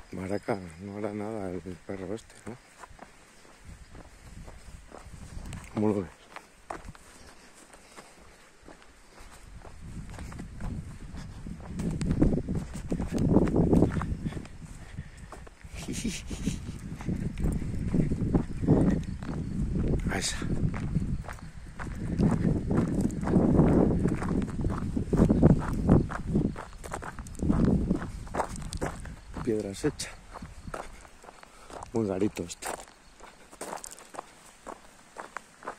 Maraca, no hará nada el perro este, ¿no? ¿Cómo lo ves? A esa. Piedras hechas. Muy garito este.